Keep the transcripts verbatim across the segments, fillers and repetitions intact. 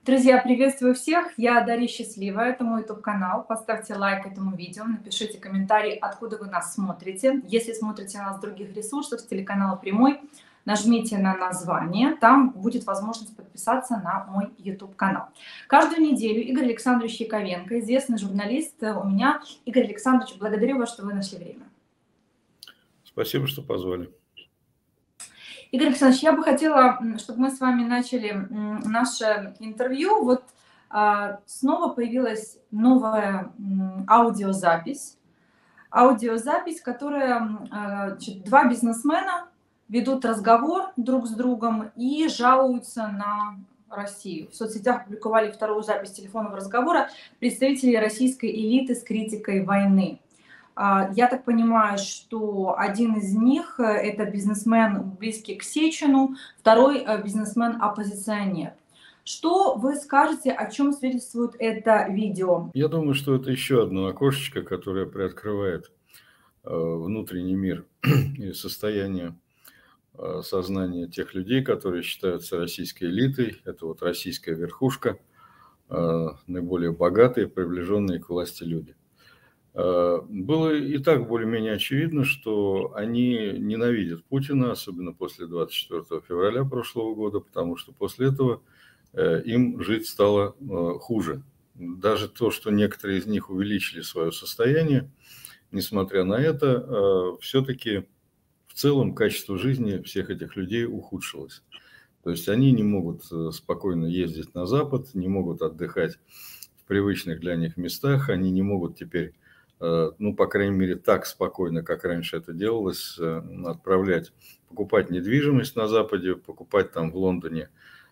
Друзья, приветствую всех! Я Дарья Счастливая, это мой YouTube-канал. Поставьте лайк этому видео, напишите комментарий, откуда вы нас смотрите. Если смотрите нас с других ресурсов, с телеканала Прямой, нажмите на название, там будет возможность подписаться на мой YouTube-канал. Каждую неделю Игорь Александрович Яковенко, известный журналист, у меня. Игорь Александрович, благодарю вас, что вы нашли время. Спасибо, что позвали. Игорь Александрович, я бы хотела, чтобы мы с вами начали наше интервью. Вот а, снова появилась новая аудиозапись. Аудиозапись, которая а, значит, два бизнесмена ведут разговор друг с другом и жалуются на Россию. В соцсетях опубликовали вторую запись телефонного разговора представителей российской элиты с критикой войны. Я так понимаю, что один из них – это бизнесмен, близкий к Сечину, второй – бизнесмен-оппозиционер. Что вы скажете, о чем свидетельствует это видео? Я думаю, что это еще одно окошечко, которое приоткрывает внутренний мир и состояние сознания тех людей, которые считаются российской элитой. Это вот российская верхушка, наиболее богатые, приближенные к власти люди. Было и так более-менее очевидно, что они ненавидят Путина, особенно после двадцать четвёртого февраля прошлого года, потому что после этого им жить стало хуже. Даже то, что некоторые из них увеличили свое состояние, несмотря на это, все-таки в целом качество жизни всех этих людей ухудшилось. То есть они не могут спокойно ездить на Запад, не могут отдыхать в привычных для них местах, они не могут теперь, ну, по крайней мере, так спокойно, как раньше это делалось, отправлять, покупать недвижимость на Западе, покупать там в Лондоне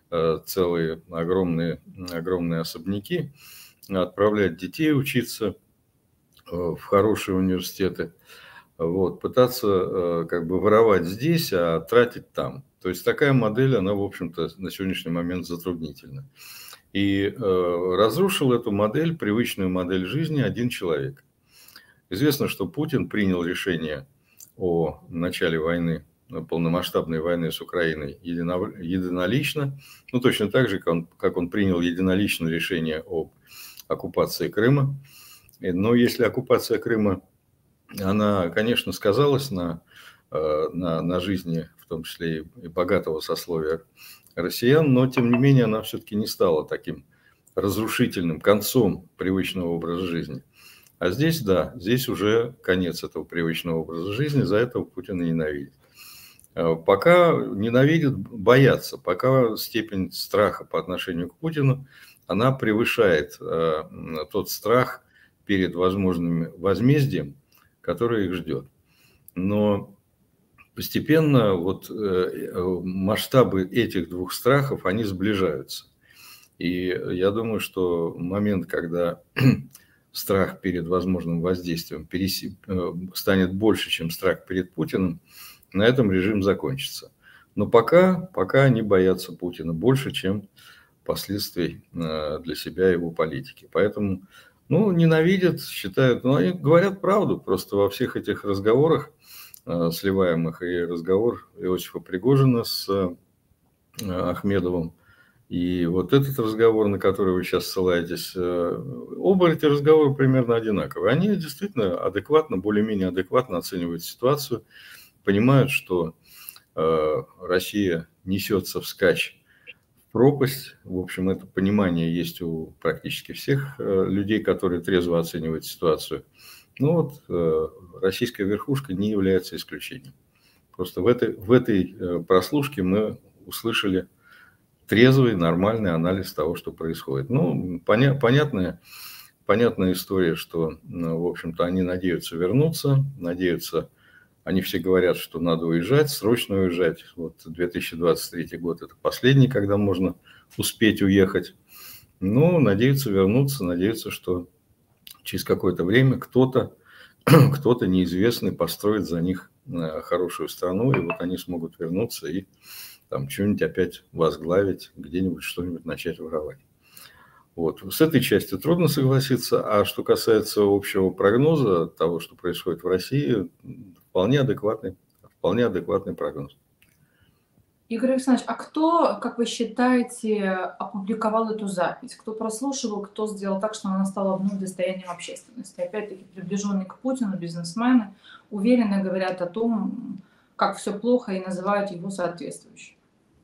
целые огромные, огромные особняки, отправлять детей учиться в хорошие университеты, вот, пытаться как бы воровать здесь, а тратить там. То есть такая модель, она, в общем-то, на сегодняшний момент затруднительна. И разрушил эту модель, привычную модель жизни, один человек. Известно, что Путин принял решение о начале войны, полномасштабной войны с Украиной единолично, ну точно так же, как он, как он принял единолично решение об оккупации Крыма. Но если оккупация Крыма, она, конечно, сказалась на, на, на жизни, в том числе и богатого сословия россиян, но тем не менее она все-таки не стала таким разрушительным концом привычного образа жизни. А здесь, да, здесь уже конец этого привычного образа жизни, за это Путин ненавидит. Пока ненавидят, боятся, пока степень страха по отношению к Путину, она превышает э, тот страх перед возможным возмездием, который их ждет. Но постепенно вот, э, масштабы этих двух страхов, они сближаются. И я думаю, что момент, когда страх перед возможным воздействием пересип... станет больше, чем страх перед Путиным, на этом режим закончится. Но пока, пока они боятся Путина больше, чем последствий для себя его политики. Поэтому, ну, ненавидят, считают, ну, они говорят правду. Просто во всех этих разговорах, сливаемых, и разговор Иосифа Пригожина с Ахмедовым, и вот этот разговор, на который вы сейчас ссылаетесь, оба эти разговора примерно одинаковые. Они действительно адекватно, более-менее адекватно оценивают ситуацию, понимают, что Россия несется вскачь в пропасть. В общем, это понимание есть у практически всех людей, которые трезво оценивают ситуацию. Но вот российская верхушка не является исключением. Просто в этой, в этой прослушке мы услышали трезвый, нормальный анализ того, что происходит. Ну, поня- понятная, понятная история, что, в общем-то, они надеются вернуться, надеются, они все говорят, что надо уезжать, срочно уезжать. Вот две тысячи двадцать третий год – это последний, когда можно успеть уехать. Ну, надеются вернуться, надеются, что через какое-то время кто-то, кто-то неизвестный построит за них хорошую страну, и вот они смогут вернуться и там что-нибудь опять возглавить, где-нибудь что-нибудь начать воровать. Вот. С этой частью трудно согласиться. А что касается общего прогноза того, что происходит в России, вполне адекватный, вполне адекватный прогноз. Игорь Александрович, а кто, как вы считаете, опубликовал эту запись? Кто прослушивал, кто сделал так, что она стала вновь достоянием общественности? Опять-таки, приближенные к Путину бизнесмены уверенно говорят о том, как все плохо, и называют его соответствующим.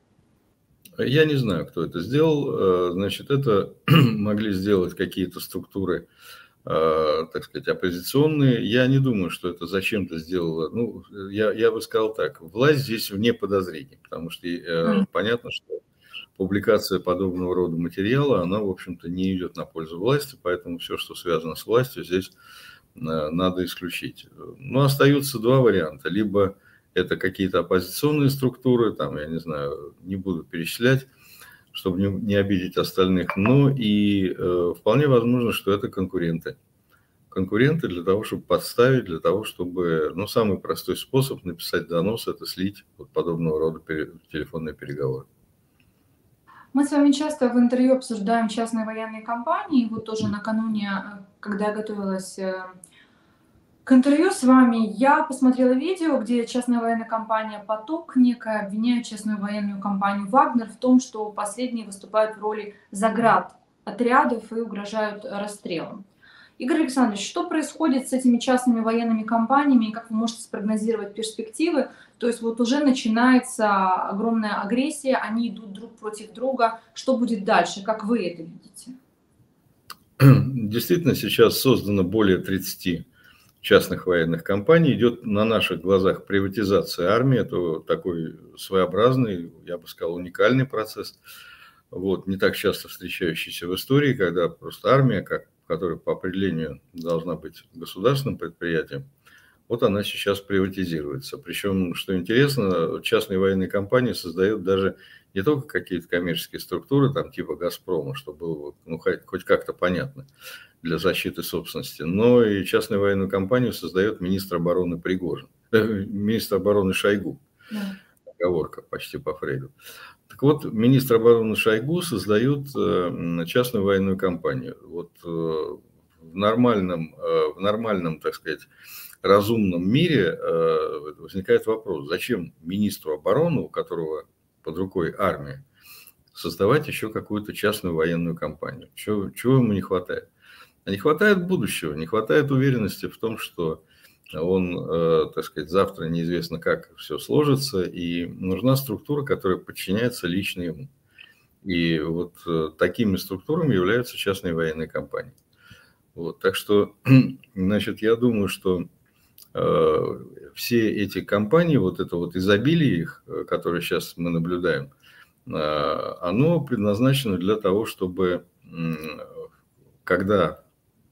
Я не знаю, кто это сделал. Значит, это могли сделать какие-то структуры, так сказать, оппозиционные. Я не думаю, что это зачем-то сделало. Ну, я, я бы сказал так, власть здесь вне подозрений, потому что mm. понятно, что публикация подобного рода материала, она, в общем-то, не идет на пользу власти, поэтому все, что связано с властью, здесь надо исключить. Но остаются два варианта. Либо это какие-то оппозиционные структуры, там, я не знаю, не буду перечислять, чтобы не, не обидеть остальных, но и э, вполне возможно, что это конкуренты. Конкуренты для того, чтобы подставить, для того, чтобы, ну, самый простой способ написать донос, это слить вот подобного рода пере, телефонные переговоры. Мы с вами часто в интервью обсуждаем частные военные компании. Вот тоже накануне, когда я готовилась к интервью с вами, я посмотрела видео, где частная военная компания «Поток» некая обвиняет частную военную компанию «Вагнер» в том, что последние выступают в роли заград отрядов и угрожают расстрелом. Игорь Александрович, что происходит с этими частными военными компаниями и как вы можете спрогнозировать перспективы? То есть вот уже начинается огромная агрессия, они идут друг против друга. Что будет дальше? Как вы это видите? Действительно, сейчас создано более тридцати частных военных компаний. Идет на наших глазах приватизация армии. Это такой своеобразный, я бы сказал, уникальный процесс. Вот, не так часто встречающийся в истории, когда просто армия, как, которая по определению должна быть государственным предприятием, вот она сейчас приватизируется. Причем, что интересно, частные военные компании создают даже не только какие-то коммерческие структуры, там типа «Газпрома», чтобы было ну, хоть как-то понятно для защиты собственности, но и частную военную компанию создает министр обороны Пригожин, э, министр обороны Шойгу. Да. Оговорка почти по Фрейду. Так вот, министр обороны Шойгу создает частную военную компанию. Вот в нормальном, в нормальном, так сказать, разумном мире возникает вопрос, зачем министру обороны, у которого под рукой армия, создавать еще какую-то частную военную компанию? Чего, чего ему не хватает? А не хватает будущего, не хватает уверенности в том, что он, так сказать, завтра неизвестно, как все сложится, и нужна структура, которая подчиняется лично ему. И вот такими структурами являются частные военные компании. Вот, так что, значит, я думаю, что э, все эти компании, вот это вот изобилие их, которое сейчас мы наблюдаем, э, оно предназначено для того, чтобы, э, когда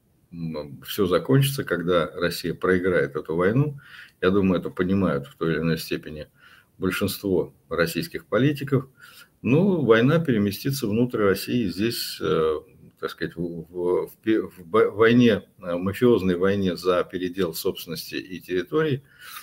все закончится, когда Россия проиграет эту войну, я думаю, это понимают в той или иной степени большинство российских политиков, ну, война переместится внутрь России. Здесь, так сказать, в, в, в войне, мафиозной войне за передел собственности и территорий,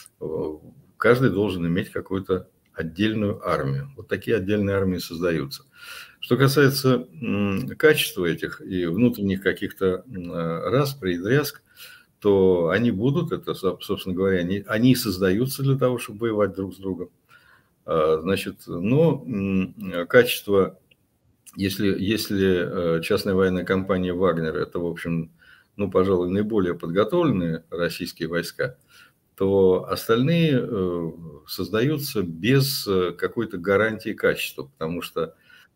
каждый должен иметь какую-то отдельную армию. Вот такие отдельные армии создаются. Что касается качества этих и внутренних каких-то распри и дрязг, то они будут, это, собственно говоря, они, они создаются для того, чтобы воевать друг с другом. Значит, но качество, если, если частная военная компания «Вагнер» это, в общем, ну, пожалуй, наиболее подготовленные российские войска, то остальные создаются без какой-то гарантии качества, потому что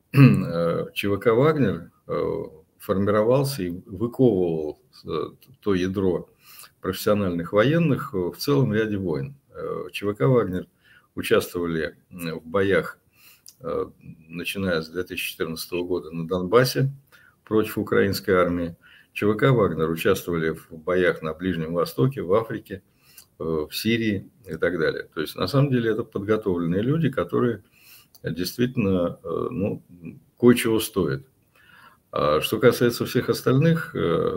ЧВК «Вагнер» формировался и выковывал то ядро профессиональных военных в целом ряде войн. ЧВК «Вагнер» участвовали в боях, начиная с две тысячи четырнадцатого года на Донбассе против украинской армии. ЧВК «Вагнер» участвовали в боях на Ближнем Востоке, в Африке, в Сирии и так далее. То есть, на самом деле, это подготовленные люди, которые действительно, ну, кое-чего стоят. А что касается всех остальных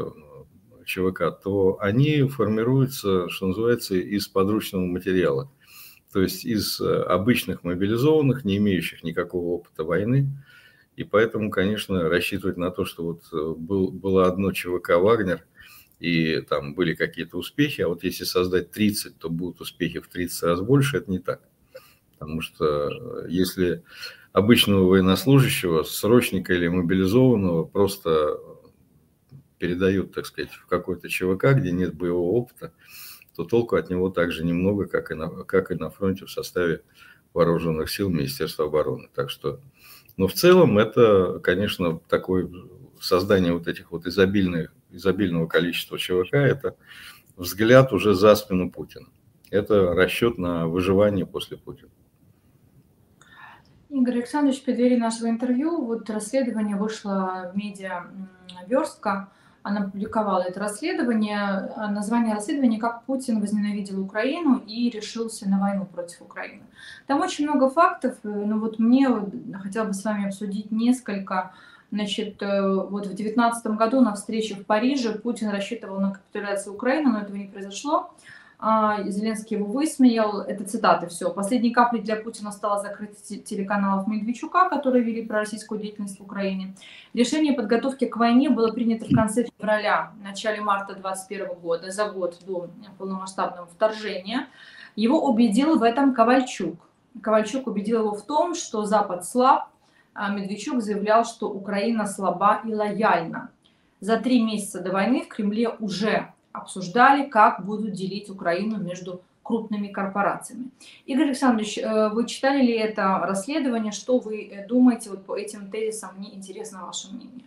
ЧВК, то они формируются, что называется, из подручного материала. То есть из обычных мобилизованных, не имеющих никакого опыта войны. И поэтому, конечно, рассчитывать на то, что вот был, было одно ЧВК «Вагнер», и там были какие-то успехи, а вот если создать тридцать, то будут успехи в тридцать раз больше, это не так. Потому что если обычного военнослужащего, срочника или мобилизованного просто передают, так сказать, в какой-то ЧВК, где нет боевого опыта, то толку от него так же немного, как и на, как и на фронте в составе вооруженных сил Министерства обороны. Так что, но в целом это, конечно, такое создание вот этих вот изобильных, изобильного количества ЧВК, это взгляд уже за спину Путина. Это расчет на выживание после Путина. Игорь Александрович, в преддверии нашего интервью, вот расследование вышло в медиа «Верстка». Она публиковала это расследование. Название расследования «Как Путин возненавидел Украину и решился на войну против Украины». Там очень много фактов, но вот мне хотела бы с вами обсудить несколько. Значит, вот в две тысячи девятнадцатом году на встрече в Париже Путин рассчитывал на капитуляцию Украины, но этого не произошло. Зеленский его высмеял. Это цитаты все. Последней каплей для Путина стало закрытие телеканалов Медведчука, которые вели пророссийскую деятельность в Украине. Решение подготовки к войне было принято в конце февраля, в начале марта две тысячи двадцать первого года, за год до полномасштабного вторжения. Его убедил в этом Ковальчук. Ковальчук убедил его в том, что Запад слаб, а Медведчук заявлял, что Украина слаба и лояльна. За три месяца до войны в Кремле уже обсуждали, как будут делить Украину между крупными корпорациями. Игорь Александрович, вы читали ли это расследование? Что вы думаете вот по этим тезисам? Мне интересно ваше мнение.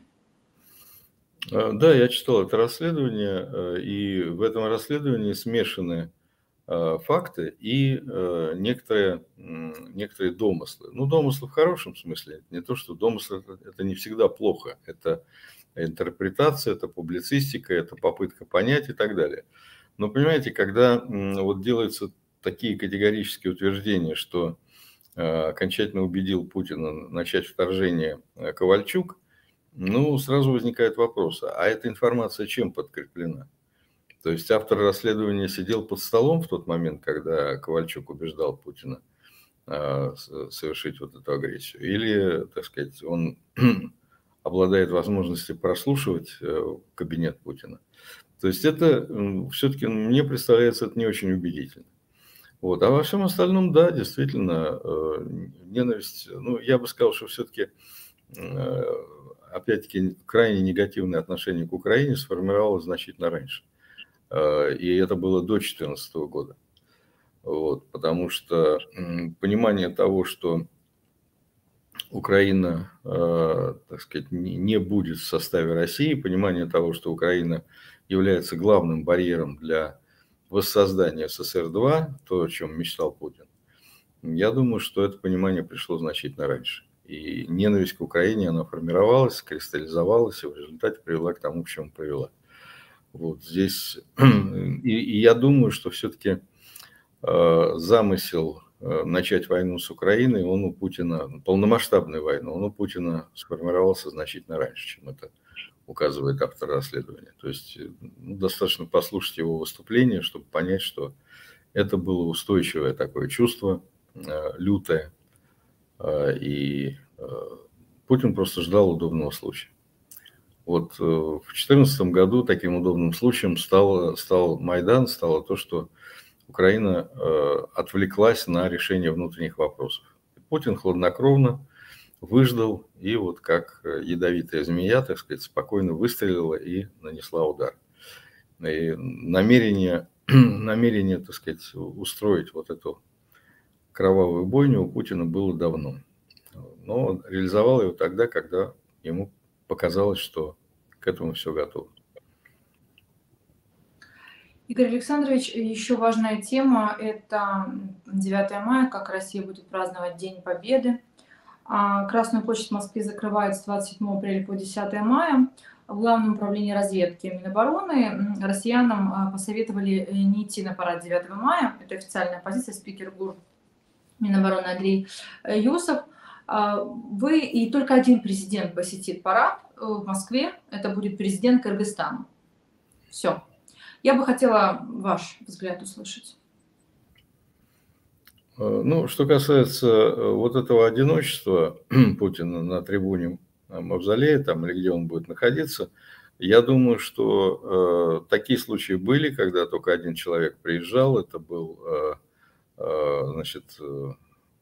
Да, я читал это расследование, и в этом расследовании смешаны факты и некоторые, некоторые домыслы. Ну, домыслы в хорошем смысле. Не то, что домыслы – это не всегда плохо. Это интерпретация, это публицистика, это попытка понять и так далее. Но понимаете, когда вот делаются такие категорические утверждения, что окончательно убедил Путина начать вторжение Ковальчук, ну, сразу возникает вопрос, а эта информация чем подкреплена? То есть автор расследования сидел под столом в тот момент, когда Ковальчук убеждал Путина совершить вот эту агрессию? Или, так сказать, он обладает возможностью прослушивать кабинет Путина? То есть это все-таки мне представляется это не очень убедительно. Вот. А во всем остальном, да, действительно, ненависть, ну, я бы сказал, что все-таки, опять-таки, крайне негативное отношение к Украине сформировалось значительно раньше. И это было до две тысячи четырнадцатого года. Вот. Потому что понимание того, что Украина, так сказать, не будет в составе России, понимание того, что Украина является главным барьером для воссоздания СССР два, то, о чем мечтал Путин, я думаю, что это понимание пришло значительно раньше. И ненависть к Украине, она формировалась, кристаллизовалась и в результате привела к тому, к чему привела. Вот здесь, и, и я думаю, что все-таки э, замысел э, начать войну с Украиной, он у Путина, полномасштабную войну, он у Путина сформировался значительно раньше, чем это указывает автор расследования. То есть ну, достаточно послушать его выступление, чтобы понять, что это было устойчивое такое чувство, э, лютое, э, и э, Путин просто ждал удобного случая. Вот в две тысячи четырнадцатом году таким удобным случаем стало, стал Майдан, стало то, что Украина э, отвлеклась на решение внутренних вопросов. Путин хладнокровно выждал и вот как ядовитая змея, так сказать, спокойно выстрелила и нанесла удар. И намерение, намерение, так сказать, устроить вот эту кровавую бойню у Путина было давно. Но он реализовал его тогда, когда ему показалось, что к этому все готово. Игорь Александрович, еще важная тема – это девятое мая, как Россия будет праздновать День Победы. Красную площадь в Москве закрывают с двадцать седьмого апреля по десятое мая. В Главном управлении разведки Минобороны россиянам посоветовали не идти на парад девятого мая. Это официальная позиция, спикер ГУР Минобороны Андрей Юсов. Вы и только один президент посетит парад в Москве. Это будет президент Кыргызстана. Все. Я бы хотела ваш взгляд услышать. Ну, что касается вот этого одиночества Путина на трибуне Мавзолея, там, или где он будет находиться, я думаю, что э, такие случаи были, когда только один человек приезжал. Это был, э, э, значит,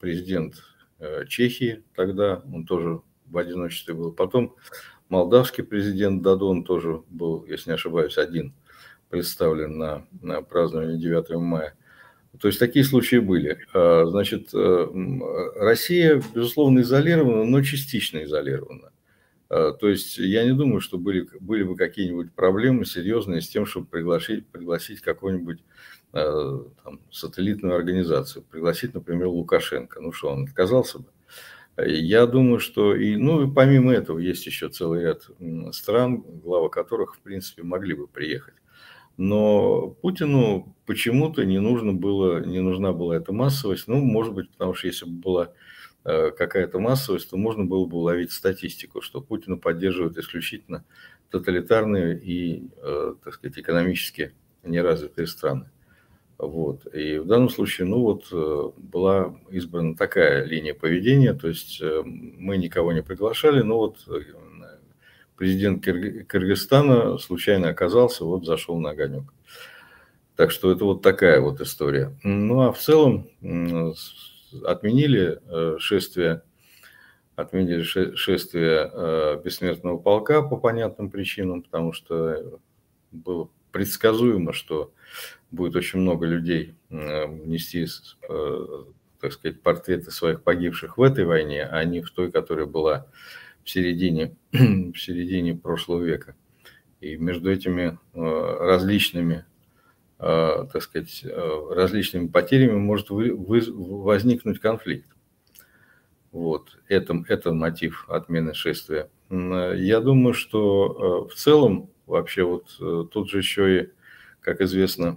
президент Чехии тогда, он тоже в одиночестве был. Потом молдавский президент Додон тоже был, если не ошибаюсь, один представлен на, на празднование девятого мая. То есть такие случаи были. Значит, Россия, безусловно, изолирована, но частично изолирована. То есть я не думаю, что были, были бы какие-нибудь проблемы серьезные с тем, чтобы пригласить, пригласить какую-нибудь там, сателлитную организацию, пригласить, например, Лукашенко. Ну что, он отказался бы? Я думаю, что и, ну, и помимо этого есть еще целый ряд стран, главы которых, в принципе, могли бы приехать. Но Путину почему-то не нужно было, не нужна была эта массовость. Ну, может быть, потому что если бы была какая-то массовость, то можно было бы уловить статистику, что Путина поддерживают исключительно тоталитарные и, так сказать, экономически неразвитые страны. Вот. И в данном случае, ну вот, была избрана такая линия поведения, то есть мы никого не приглашали, но вот президент Кыргызстана случайно оказался, вот зашел на огонек. Так что это вот такая вот история. Ну а в целом отменили шествие, отменили шествие бессмертного полка по понятным причинам, потому что было предсказуемо, что будет очень много людей нести, так сказать, портреты своих погибших в этой войне, а не в той, которая была в середине, в середине прошлого века. И между этими различными, так сказать, различными потерями может возникнуть конфликт. Вот. Это, это мотив отмены шествия. Я думаю, что в целом вообще вот тут же еще и, как известно,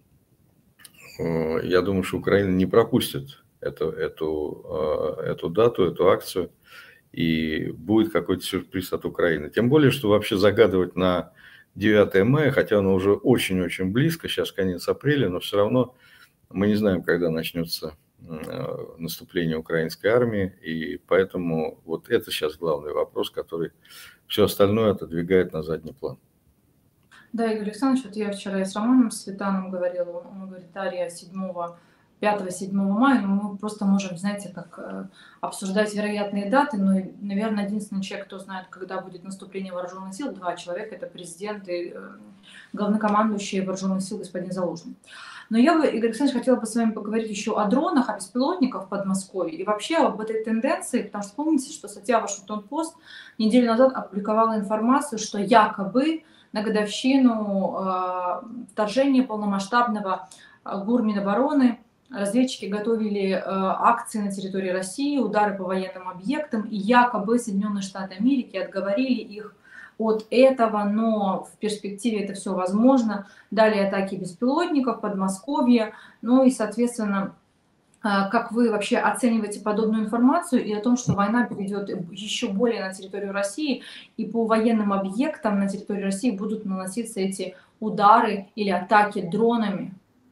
я думаю, что Украина не пропустит эту, эту, эту дату, эту акцию, и будет какой-то сюрприз от Украины. Тем более, что вообще загадывать на девятое мая, хотя оно уже очень-очень близко, сейчас конец апреля, но все равно мы не знаем, когда начнется наступление украинской армии, и поэтому вот это сейчас главный вопрос, который все остальное отодвигает на задний план. Да, Игорь Александрович, вот я вчера и с Романом Светаном говорила, он говорит, Ария, пятого-седьмого мая, но мы просто можем, знаете, как э, обсуждать вероятные даты, но, наверное, единственный человек, кто знает, когда будет наступление вооруженных сил, два человека, это президент и э, главнокомандующий вооруженных сил господин Залужный. Но я бы, Игорь Александрович, хотела бы с вами поговорить еще о дронах, о беспилотниках в Подмосковье и вообще об этой тенденции, потому что помните, что статья Вашингтон-Пост неделю назад опубликовала информацию, что якобы на годовщину э, вторжения полномасштабного э, ГУР Минобороны разведчики готовили э, акции на территории России, удары по военным объектам, и якобы Соединенные Штаты Америки отговорили их от этого, но в перспективе это все возможно. Далее атаки беспилотников, Подмосковье, ну и, соответственно, как вы вообще оцениваете подобную информацию и о том, что война перейдет еще более на территорию России, и по военным объектам на территории России будут наноситься эти удары или атаки дронами?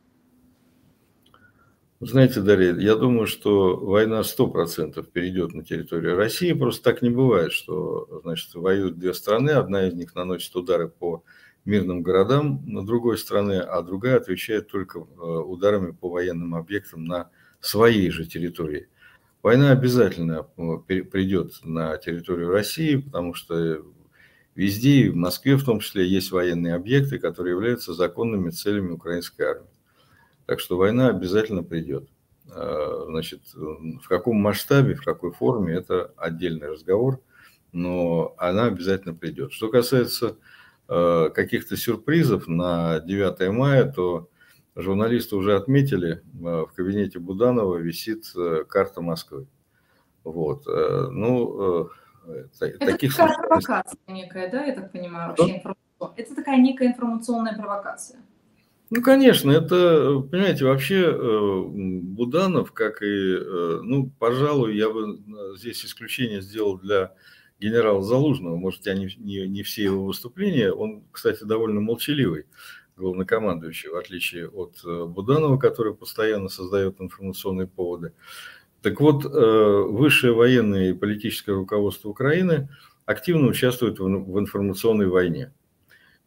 Знаете, Дарья, я думаю, что война сто процентов перейдет на территорию России. Просто так не бывает, что, значит, воюют две страны, одна из них наносит удары по мирным городам на другой стране, а другая отвечает только ударами по военным объектам на своей же территории. Война обязательно придет на территорию России, потому что везде, в Москве в том числе, есть военные объекты, которые являются законными целями украинской армии. Так что война обязательно придет. Значит, в каком масштабе, в какой форме, это отдельный разговор, но она обязательно придет. Что касается каких-то сюрпризов на девятое мая, то журналисты уже отметили, в кабинете Буданова висит карта Москвы. Вот. Ну, это таких такая провокация некая, да, я так понимаю, вообще информационная. Это такая некая информационная провокация. Ну, конечно, это, понимаете, вообще Буданов, как и, ну, пожалуй, я бы здесь исключение сделал для генерала Залужного. Может, я не, не, не все его выступления. Он, кстати, довольно молчаливый главнокомандующий, в отличие от Буданова, который постоянно создает информационные поводы. Так вот, высшее военное и политическое руководство Украины активно участвует в информационной войне.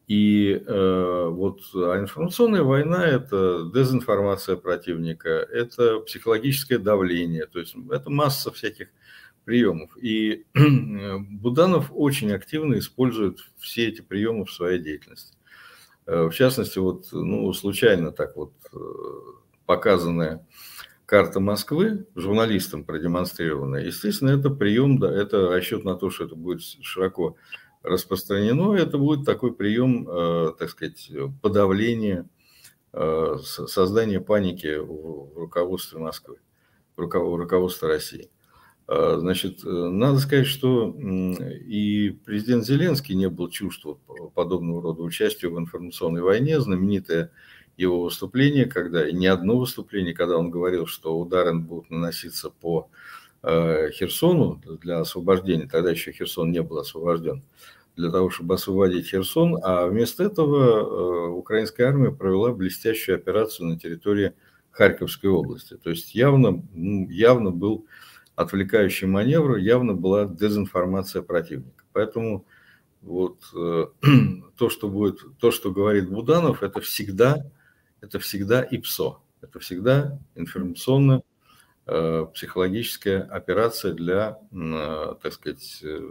И э, вот а информационная война – это дезинформация противника, это психологическое давление, то есть это масса всяких приемов. И Буданов очень активно использует все эти приемы в своей деятельности. В частности, вот, ну, случайно так вот показанная карта Москвы, журналистам продемонстрированная, естественно, это прием, да, это расчет на то, что это будет широко распространено, это будет такой прием, э, так сказать, подавления, э, создания паники в руководстве Москвы, в руководстве России. Значит, надо сказать, что и президент Зеленский не был чужд подобного рода участию в информационной войне. Знаменитое его выступление, когда, и не одно выступление, когда он говорил, что удары будут наноситься по Херсону для освобождения, тогда еще Херсон не был освобожден, для того, чтобы освободить Херсон, а вместо этого украинская армия провела блестящую операцию на территории Харьковской области. То есть явно, явно был отвлекающий маневр, явно была дезинформация противника. Поэтому вот э, то, что будет, то, что говорит Буданов, это всегда, это всегда ИПСО, это всегда информационно-психологическая операция для, э, так сказать, э,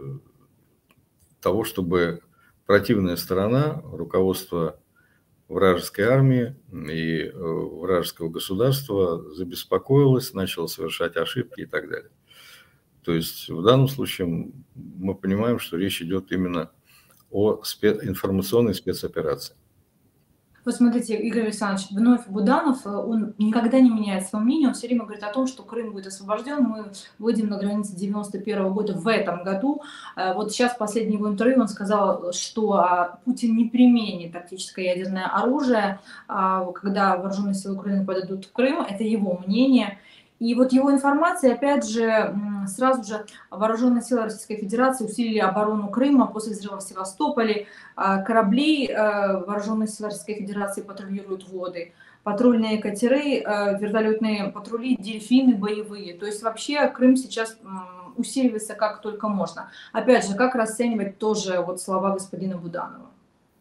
того, чтобы противная сторона, руководство вражеской армии и вражеского государства забеспокоилось, начало совершать ошибки и так далее. То есть в данном случае мы понимаем, что речь идет именно о спец... информационной спецоперации. Вот смотрите, Игорь Александрович, вновь Буданов, он никогда не меняет свое мнение, он все время говорит о том, что Крым будет освобожден, мы выйдем на границы девяносто первого года в этом году. Вот сейчас в последнем его интервью он сказал, что Путин не применит тактическое ядерное оружие, когда вооруженные силы Украины подойдут в Крым, это его мнение. И вот его информация, опять же, сразу же вооруженные силы Российской Федерации усилили оборону Крыма после взрыва в Севастополе. Корабли вооруженных сил Российской Федерации патрулируют воды, патрульные катеры, вертолетные патрули, дельфины боевые. То есть вообще Крым сейчас усиливается как только можно. Опять же, как расценивать тоже вот слова господина Буданова?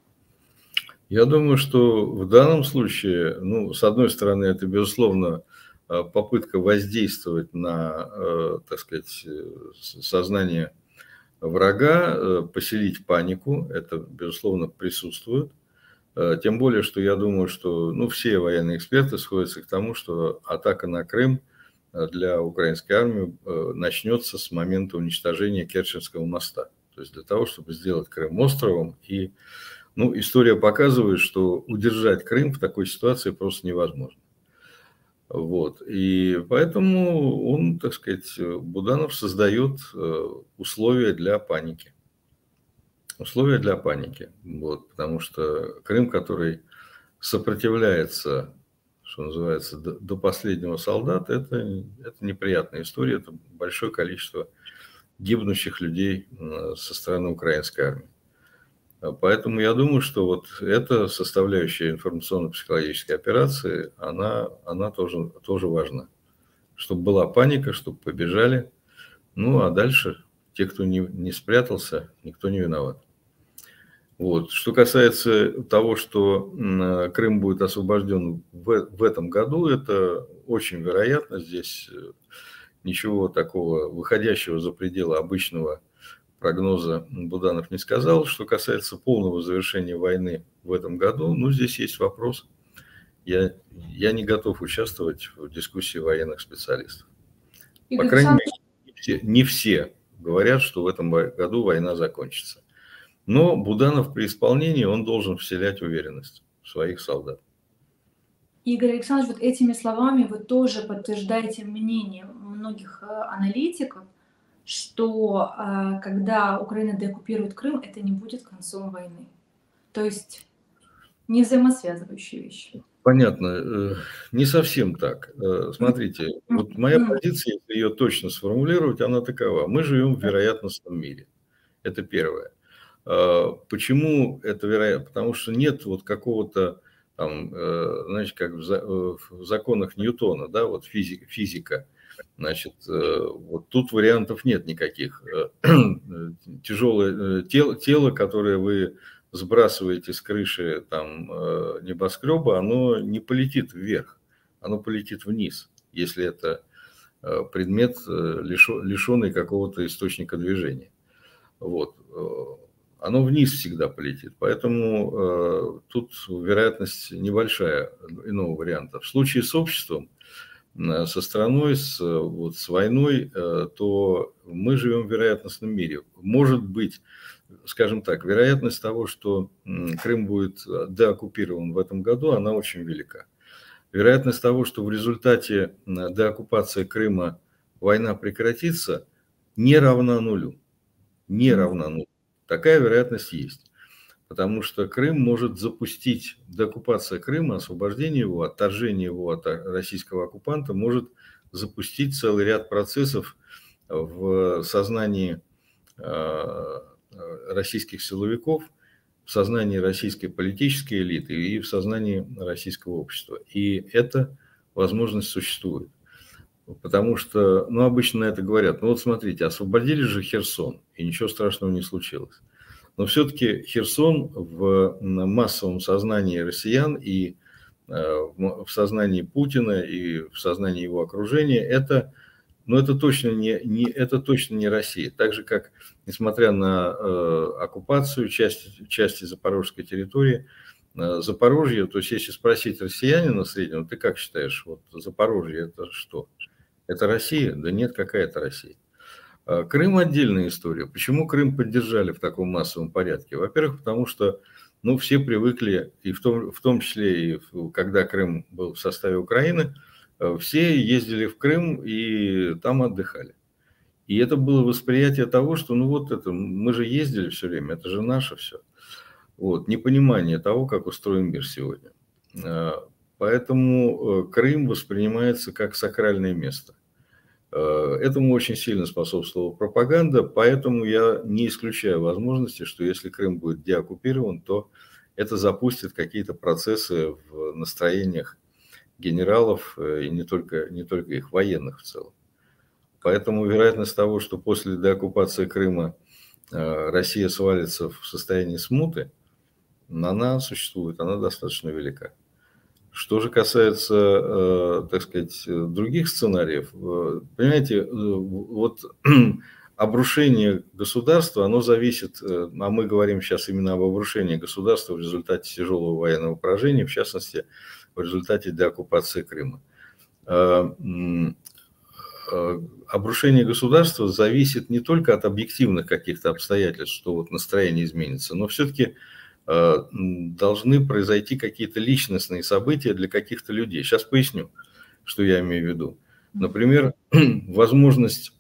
Я думаю, что в данном случае, ну, с одной стороны, это, безусловно, попытка воздействовать на, так сказать, сознание врага, поселить панику, это, безусловно, присутствует. Тем более, что я думаю, что ну, все военные эксперты сходятся к тому, что атака на Крым для украинской армии начнется с момента уничтожения Керченского моста. То есть для того, чтобы сделать Крым островом. И ну, история показывает, что удержать Крым в такой ситуации просто невозможно. Вот. И поэтому он, так сказать, Буданов создает условия для паники. Условия для паники. Вот. Потому что Крым, который сопротивляется, что называется, до, до последнего солдата, это, это неприятная история, это большое количество гибнущих людей со стороны украинской армии. Поэтому я думаю, что вот эта составляющая информационно-психологической операции, она, она тоже, тоже важна. Чтобы была паника, чтобы побежали. Ну, а дальше те, кто не, не спрятался, никто не виноват. Вот. Что касается того, что Крым будет освобожден в, в этом году, это очень вероятно. Здесь ничего такого выходящего за пределы обычного прогноза Буданов не сказал. Что касается полного завершения войны в этом году, ну, здесь есть вопрос. Я, я не готов участвовать в дискуссии военных специалистов. Игорь По крайней мере, не все, не все говорят, что в этом году война закончится. Но Буданов при исполнении, он должен вселять уверенность в своих солдат. Игорь Александрович, вот этими словами вы тоже подтверждаете мнение многих аналитиков, что э, когда Украина деоккупирует Крым, это не будет концом войны. То есть не взаимосвязывающие вещи. Понятно. Не совсем так. Смотрите, вот моя позиция, если ее точно сформулировать, она такова. Мы живем в вероятностном мире. Это первое. Почему это вероятно? Потому что нет вот какого-то, там, знаете, как в законах Ньютона, да, вот физика, физика. Значит, вот тут вариантов нет никаких. Тяжелое тело, тело, которое вы сбрасываете с крыши там небоскреба, оно не полетит вверх, оно полетит вниз, если это предмет, лишенный какого-то источника движения. Вот. Оно вниз всегда полетит, поэтому тут вероятность небольшая иного варианта. В случае с обществом, со страной, с, вот, с войной, то мы живем в вероятностном мире. Может быть, скажем так, вероятность того, что Крым будет деоккупирован в этом году, она очень велика. Вероятность того, что в результате деоккупации Крыма война прекратится, не равна нулю. Не равна нулю. Такая вероятность есть. Потому что Крым может запустить, деоккупация Крыма, освобождение его, отторжение его от российского оккупанта может запустить целый ряд процессов в сознании российских силовиков, в сознании российской политической элиты и в сознании российского общества. И эта возможность существует. Потому что, ну, обычно это говорят, ну вот смотрите, освободили же Херсон, и ничего страшного не случилось. Но все-таки Херсон в массовом сознании россиян и в сознании Путина и в сознании его окружения это, ну, это точно не, не, это точно не Россия. Так же, как, несмотря на э, оккупацию части, части Запорожской территории, э, Запорожье, то есть если спросить россиянина среднего, ты как считаешь, вот Запорожье это что? Это Россия? Да нет, какая это Россия. Крым отдельная история. Почему Крым поддержали в таком массовом порядке? Во-первых, потому что, ну, все привыкли, и в том, в том числе и когда Крым был в составе Украины, все ездили в Крым и там отдыхали. И это было восприятие того, что, ну вот это, мы же ездили все время, это же наше все. Вот, непонимание того, как устроен мир сегодня. Поэтому Крым воспринимается как сакральное место. Этому очень сильно способствовала пропаганда, поэтому я не исключаю возможности, что если Крым будет деоккупирован, то это запустит какие-то процессы в настроениях генералов и не только, не только их военных в целом. Поэтому вероятность того, что после деоккупации Крыма Россия свалится в состоянии смуты, она существует, она достаточно велика. Что же касается, так сказать, других сценариев, понимаете, вот обрушение государства, оно зависит, а мы говорим сейчас именно об обрушении государства в результате тяжелого военного поражения, в частности, в результате деоккупации Крыма. Обрушение государства зависит не только от объективных каких-то обстоятельств, что вот настроение изменится, но все-таки должны произойти какие-то личностные события для каких-то людей. Сейчас поясню, что я имею в виду. Например, возможность,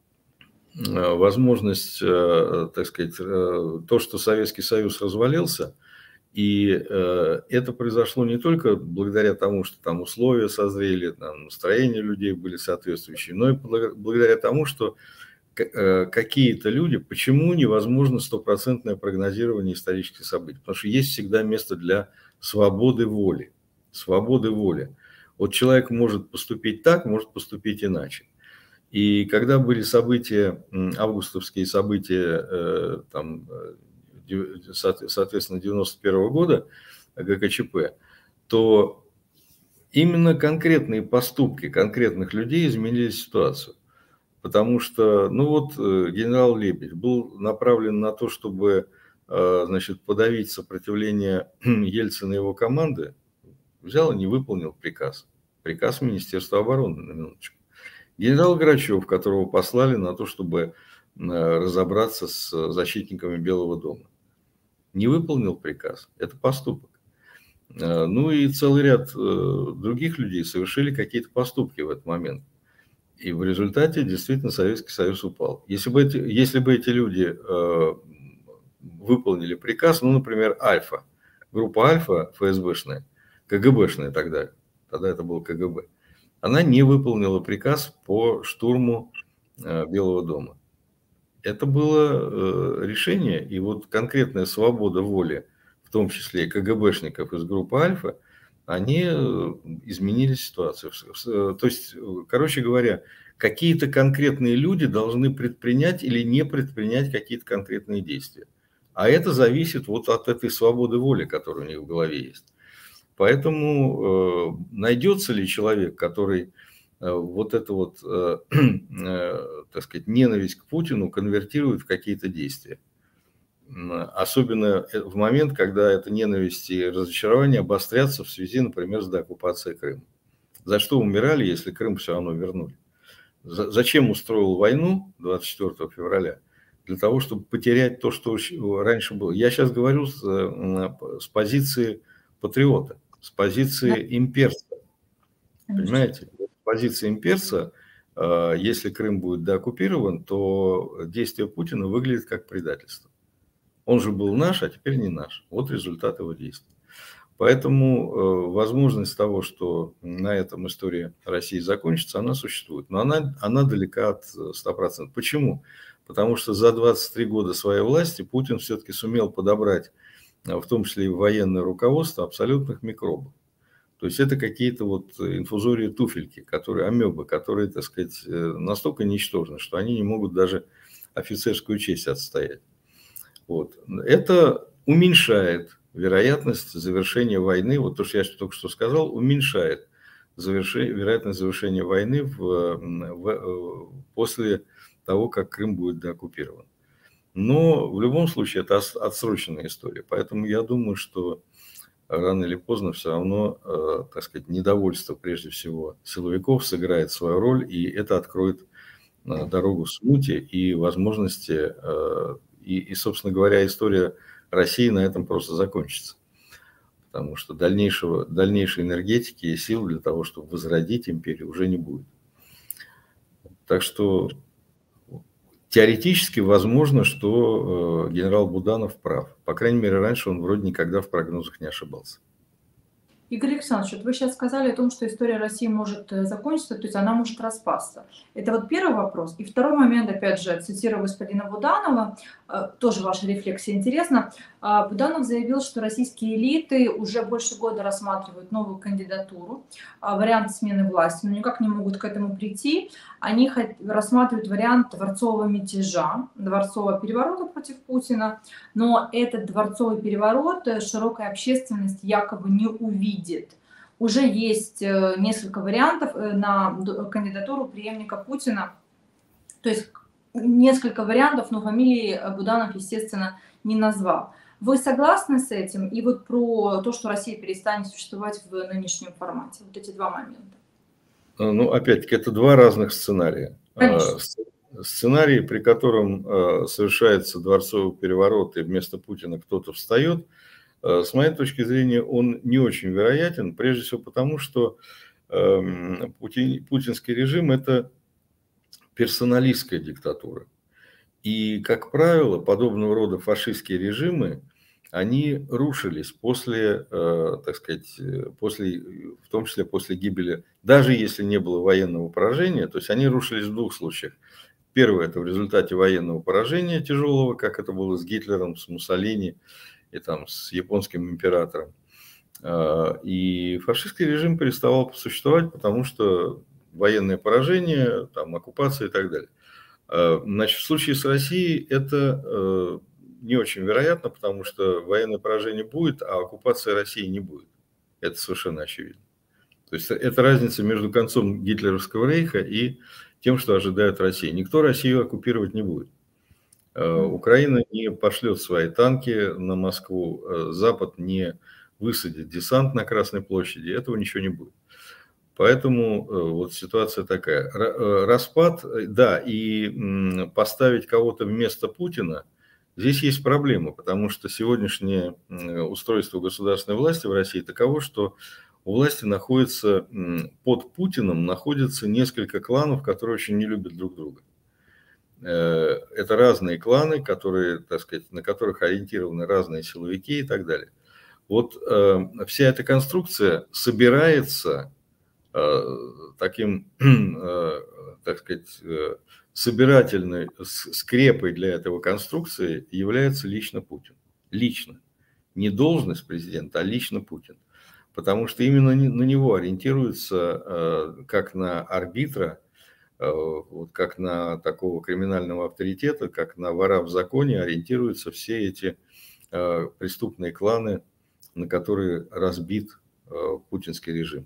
возможность, так сказать, то, что Советский Союз развалился, и это произошло не только благодаря тому, что там условия созрели, там настроения людей были соответствующие, но и благодаря тому, что какие-то люди, почему невозможно стопроцентное прогнозирование исторических событий? Потому что есть всегда место для свободы воли. Свободы воли. Вот человек может поступить так, может поступить иначе. И когда были события, августовские события, там, соответственно, девяносто первого года, ГКЧП, то именно конкретные поступки конкретных людей изменили ситуацию. Потому что, ну вот, генерал Лебедь был направлен на то, чтобы, значит, подавить сопротивление Ельцина и его команды, взял и не выполнил приказ. Приказ Министерства обороны, на минуточку. Генерал Грачев, которого послали на то, чтобы разобраться с защитниками Белого дома, не выполнил приказ. Это поступок. Ну и целый ряд других людей совершили какие-то поступки в этот момент. И в результате действительно Советский Союз упал. Если бы эти, если бы эти люди э, выполнили приказ, ну, например, Альфа, группа Альфа ФСБшная, КГБшная тогда, тогда это был КГБ, она не выполнила приказ по штурму э, Белого дома. Это было э, решение, и вот конкретная свобода воли, в том числе и КГБшников из группы Альфа, они изменили ситуацию. То есть, короче говоря, какие-то конкретные люди должны предпринять или не предпринять какие-то конкретные действия. А это зависит вот от этой свободы воли, которая у них в голове есть. Поэтому э, найдется ли человек, который э, вот эту вот, э, э, так сказать, ненависть к Путину конвертирует в какие-то действия. Особенно в момент, когда эта ненависть и разочарование обострятся в связи, например, с деоккупацией Крыма. За что умирали, если Крым все равно вернули? Зачем устроил войну двадцать четвёртого февраля? Для того, чтобы потерять то, что раньше было. Я сейчас говорю с, с позиции патриота, с позиции имперца. Понимаете? С позиции имперца, если Крым будет деоккупирован, то действие Путина выглядит как предательство. Он же был наш, а теперь не наш. Вот результат его действий. Поэтому э, возможность того, что на этом история России закончится, она существует. Но она, она далека от ста процентов. Почему? Потому что за двадцать три года своей власти Путин все-таки сумел подобрать, в том числе и военное руководство, абсолютных микробов. То есть это какие-то вот инфузории туфельки, которые, амебы, которые, так сказать, настолько ничтожны, что они не могут даже офицерскую честь отстоять. Вот. Это уменьшает вероятность завершения войны, вот то, что я только что сказал, уменьшает завершение, вероятность завершения войны в, в, после того, как Крым будет деоккупирован. Но в любом случае это отсроченная история. Поэтому я думаю, что рано или поздно все равно, э, так сказать, недовольство, прежде всего, силовиков сыграет свою роль, и это откроет э, дорогу смуте и возможности, э, и, и, собственно говоря, история России на этом просто закончится. Потому что дальнейшего, дальнейшей энергетики и сил для того, чтобы возродить империю, уже не будет. Так что теоретически возможно, что э, генерал Буданов прав. По крайней мере, раньше он вроде никогда в прогнозах не ошибался. Игорь Александрович, вот вы сейчас сказали о том, что история России может закончиться, то есть она может распасться. Это вот первый вопрос. И второй момент, опять же, цитирую господина Буданова, тоже ваша рефлексия интересна. Буданов заявил, что российские элиты уже больше года рассматривают новую кандидатуру, вариант смены власти, но никак не могут к этому прийти. Они рассматривают вариант дворцового мятежа, дворцового переворота против Путина, но этот дворцовый переворот широкая общественность якобы не увидит. Уже есть несколько вариантов на кандидатуру преемника Путина, то есть несколько вариантов, но фамилии Буданов, естественно, не назвал. Вы согласны с этим? И вот про то, что Россия перестанет существовать в нынешнем формате. Вот эти два момента. Ну, опять-таки, это два разных сценария. Конечно. Сценарий, при котором совершается дворцовый переворот, и вместо Путина кто-то встает, с моей точки зрения, он не очень вероятен, прежде всего потому, что пути, путинский режим – это персоналистская диктатура. И, как правило, подобного рода фашистские режимы, они рушились после, так сказать, после, в том числе после гибели, даже если не было военного поражения, то есть они рушились в двух случаях. Первое – это в результате военного поражения тяжелого, как это было с Гитлером, с Муссолини, и там с японским императором. И фашистский режим переставал существовать, потому что военное поражение, там, оккупация и так далее. Значит, в случае с Россией это не очень вероятно, потому что военное поражение будет, а оккупация России не будет. Это совершенно очевидно. То есть это разница между концом гитлеровского рейха и тем, что ожидает Россия. Никто Россию оккупировать не будет. Украина не пошлет свои танки на Москву, Запад не высадит десант на Красной площади, этого ничего не будет. Поэтому вот ситуация такая. Распад, да, и поставить кого-то вместо Путина, здесь есть проблема, потому что сегодняшнее устройство государственной власти в России таково, что у власти находится, под Путиным находится несколько кланов, которые очень не любят друг друга. Это разные кланы, которые, так сказать, на которых ориентированы разные силовики и так далее. Вот э, вся эта конструкция собирается э, таким, э, так сказать, э, собирательной скрепой для этого конструкции является лично Путин. Лично. Не должность президента, а лично Путин. Потому что именно на него ориентируется э, как на арбитра, вот как на такого криминального авторитета, как на вора в законе ориентируются все эти преступные кланы, на которые разбит путинский режим.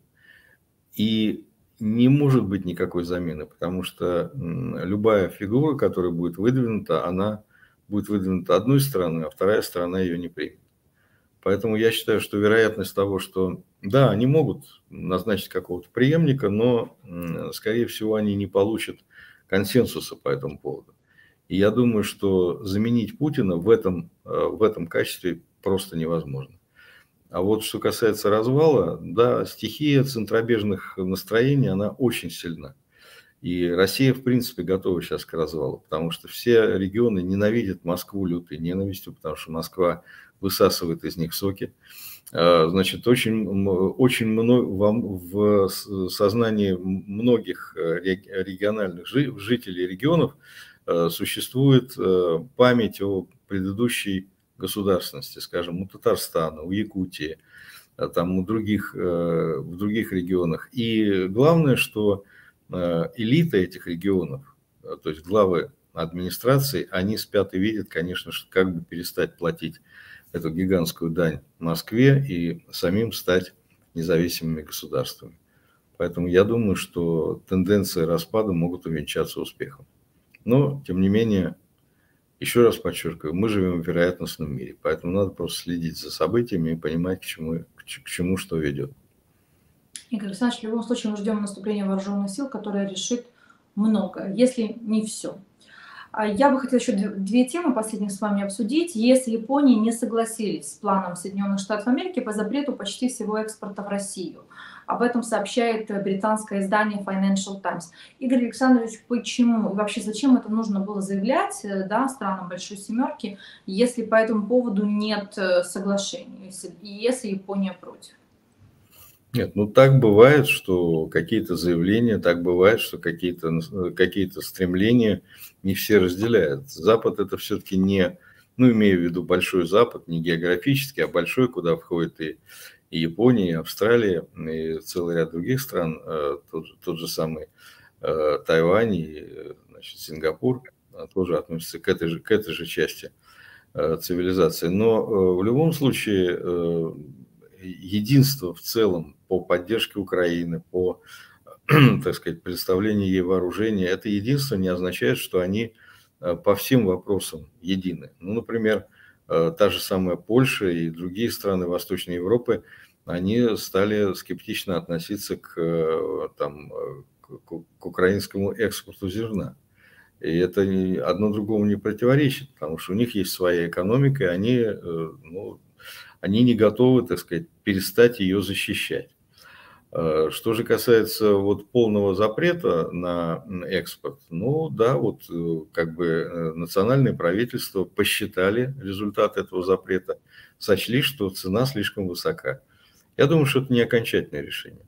И не может быть никакой замены, потому что любая фигура, которая будет выдвинута, она будет выдвинута одной стороной, а вторая сторона ее не примет. Поэтому я считаю, что вероятность того, что да, они могут назначить какого-то преемника, но, скорее всего, они не получат консенсуса по этому поводу. И я думаю, что заменить Путина в этом, в этом качестве просто невозможно. А вот что касается развала, да, стихия центробежных настроений, она очень сильна. И Россия, в принципе, готова сейчас к развалу, потому что все регионы ненавидят Москву лютой ненавистью, потому что Москва высасывает из них соки. Значит, очень, очень много, в сознании многих региональных жителей регионов существует память о предыдущей государственности, скажем, у Татарстана, у Якутии, там, у других, в других регионах. И главное, что элита этих регионов, то есть главы администрации, они спят и видят, конечно, что как бы перестать платить эту гигантскую дань Москве и самим стать независимыми государствами. Поэтому я думаю, что тенденции распада могут увенчаться успехом. Но, тем не менее, еще раз подчеркиваю, мы живем в вероятностном мире, поэтому надо просто следить за событиями и понимать, к чему, к чему что ведет. Игорь Александрович, в любом случае мы ждем наступления вооруженных сил, которое решит многое, если не все. Я бы хотела еще две темы последних с вами обсудить. ЕС и Япония не согласились с планом Соединенных Штатов Америки по запрету почти всего экспорта в Россию. Об этом сообщает британское издание Financial Times. Игорь Александрович, почему и вообще зачем это нужно было заявлять, да, странам Большой Семерки, если по этому поводу нет соглашений, если ЕС и Япония против? Нет, ну так бывает, что какие-то заявления, так бывает, что какие-то какие-то стремления не все разделяют. Запад это все-таки не, ну имею в виду большой Запад, не географический, а большой, куда входит и, и Япония, и Австралия, и целый ряд других стран, тот, тот же самый Тайвань и, значит, Сингапур тоже относятся к этой же, к этой же части цивилизации. Но в любом случае единство в целом по поддержке Украины, по, так сказать, предоставлению ей вооружения, это единство не означает, что они по всем вопросам едины. Ну, например, та же самая Польша и другие страны Восточной Европы, они стали скептично относиться к, там, к, к украинскому экспорту зерна. И это одно другому не противоречит, потому что у них есть своя экономика, и они, ну, они не готовы, так сказать, перестать ее защищать. Что же касается вот полного запрета на экспорт, ну да, вот как бы национальные правительства посчитали результат этого запрета, сочли, что цена слишком высока. Я думаю, что это не окончательное решение.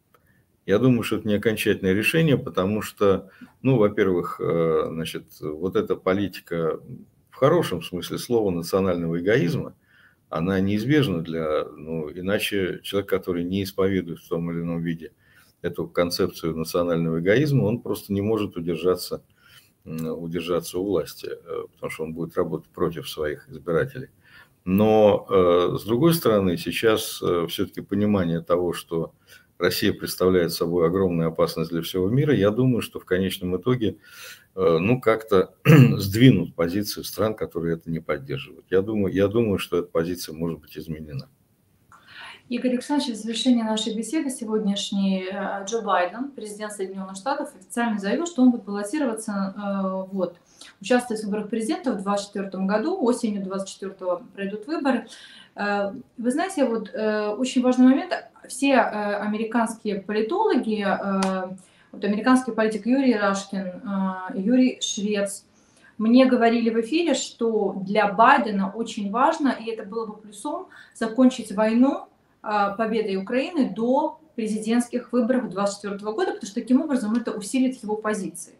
Я думаю, что это не окончательное решение, потому что, ну, во-первых, значит, вот эта политика в хорошем смысле слова национального эгоизма, она неизбежна для, ну, иначе человек, который не исповедует в том или ином виде эту концепцию национального эгоизма, он просто не может удержаться, удержаться у власти, потому что он будет работать против своих избирателей. Но, с другой стороны, сейчас все-таки понимание того, что Россия представляет собой огромную опасность для всего мира, я думаю, что в конечном итоге, ну, как-то сдвинут позицию стран, которые это не поддерживают. Я думаю, я думаю, что эта позиция может быть изменена. Игорь Александрович, в завершении нашей беседы сегодняшней Джо Байден, президент Соединенных Штатов, официально заявил, что он будет баллотироваться, вот, участвовать в выборах президента в двадцать четвёртом году, осенью двадцать четвёртого пройдут выборы. Вы знаете, вот очень важный момент, все американские политологи, вот американский политик Юрий Рашкин, Юрий Швец, мне говорили в эфире, что для Байдена очень важно, и это было бы плюсом, закончить войну победой Украины до президентских выборов двадцать четвёртого года, потому что таким образом это усилит его позиции.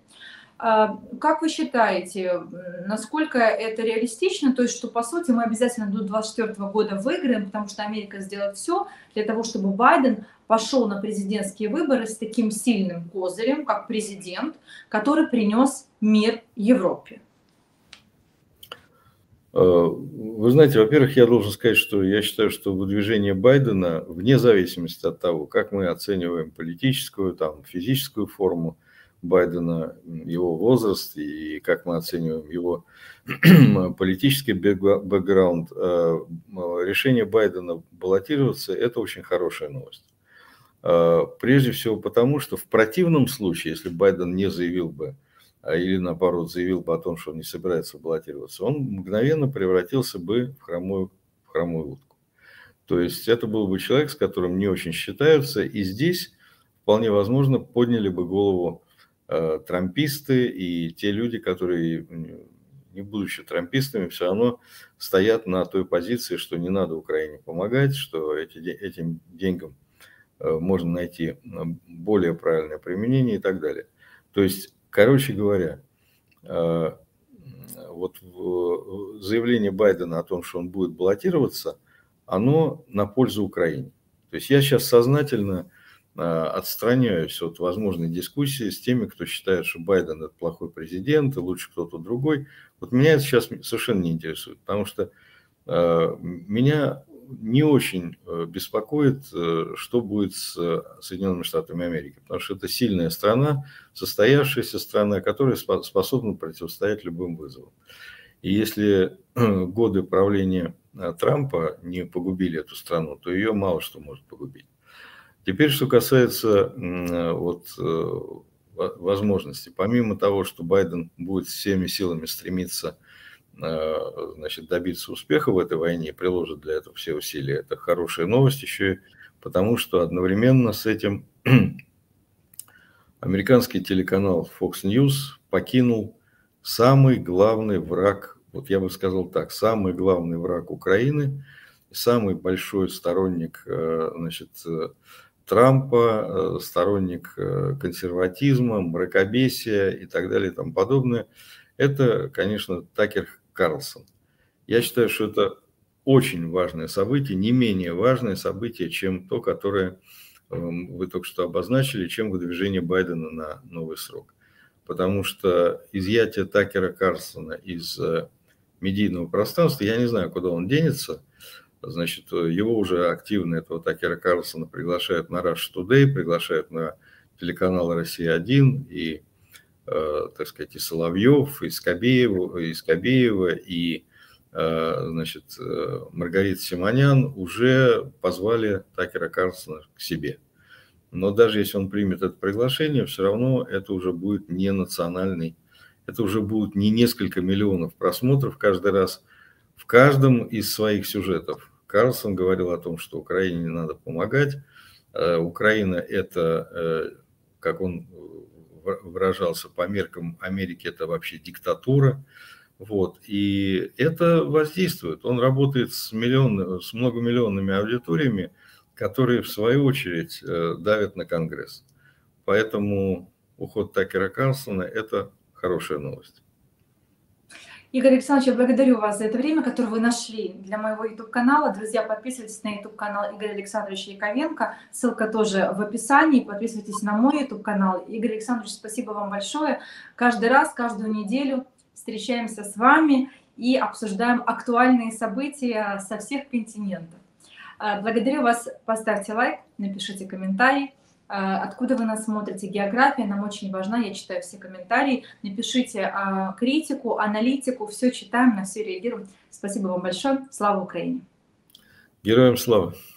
Как вы считаете, насколько это реалистично? То есть, что по сути мы обязательно до двадцать четвёртого года выиграем, потому что Америка сделает все для того, чтобы Байден пошел на президентские выборы с таким сильным козырем, как президент, который принес мир Европе? Вы знаете, во-первых, я должен сказать, что я считаю, что выдвижение Байдена, вне зависимости от того, как мы оцениваем политическую, там, физическую форму Байдена, его возраст и как мы оцениваем его политический бэкграунд, решение Байдена баллотироваться – это очень хорошая новость. Прежде всего потому, что в противном случае, если Байден не заявил бы, или наоборот заявил бы о том, что он не собирается баллотироваться, он мгновенно превратился бы в хромую, в хромую утку. То есть это был бы человек, с которым не очень считаются, и здесь вполне возможно подняли бы голову э, трамписты и те люди, которые, не будучи трампистами, все равно стоят на той позиции, что не надо Украине помогать, что эти, этим деньгам э, можно найти более правильное применение и так далее. То есть, короче говоря, вот заявление Байдена о том, что он будет баллотироваться, оно на пользу Украине. То есть я сейчас сознательно отстраняюсь от возможной дискуссии с теми, кто считает, что Байден это плохой президент, и лучше кто-то другой. Вот меня это сейчас совершенно не интересует, потому что меня не очень беспокоит, что будет с Соединенными Штатами Америки, потому что это сильная страна, состоявшаяся страна, которая способна противостоять любым вызовам. И если годы правления Трампа не погубили эту страну, то ее мало что может погубить. Теперь, что касается вот, возможностей, помимо того, что Байден будет всеми силами стремиться, значит, добиться успеха в этой войне и приложит для этого все усилия, это хорошая новость еще и потому, что одновременно с этим американский телеканал Fox News покинул самый главный враг, вот я бы сказал так, самый главный враг Украины, самый большой сторонник, значит, Трампа, сторонник консерватизма, мракобесия и так далее и тому подобное. Это, конечно, Такер Карлсон. Я считаю, что это очень важное событие, не менее важное событие, чем то, которое вы только что обозначили, чем выдвижение Байдена на новый срок. Потому что изъятие Такера Карлсона из медийного пространства, я не знаю, куда он денется. Значит, его уже активно, этого Такера Карлсона, приглашают на Russia Today, приглашают на телеканал Россия один, и так сказать, и Соловьев, и Скобеева, и, Скобеева, и значит, Маргарита Симонян уже позвали Такера Карлсона к себе. Но даже если он примет это приглашение, все равно это уже будет не национальный, это уже будут не несколько миллионов просмотров каждый раз. В каждом из своих сюжетов Карлсон говорил о том, что Украине надо помогать. Украина – это, как он выражался, по меркам Америки, это вообще диктатура. Вот. И это воздействует. Он работает с, миллион, с многомиллионными аудиториями, которые, в свою очередь, давят на Конгресс. Поэтому уход Такера Карлсона – это хорошая новость. Игорь Александрович, я благодарю вас за это время, которое вы нашли для моего YouTube-канала. Друзья, подписывайтесь на YouTube-канал Игоря Александровича Яковенко. Ссылка тоже в описании. Подписывайтесь на мой YouTube-канал. Игорь Александрович, спасибо вам большое. Каждый раз, каждую неделю встречаемся с вами и обсуждаем актуальные события со всех континентов. Благодарю вас. Поставьте лайк, напишите комментарий. Откуда вы нас смотрите, география нам очень важна, я читаю все комментарии, напишите критику, аналитику, все читаем, на все реагируем. Спасибо вам большое, слава Украине! Героям слава!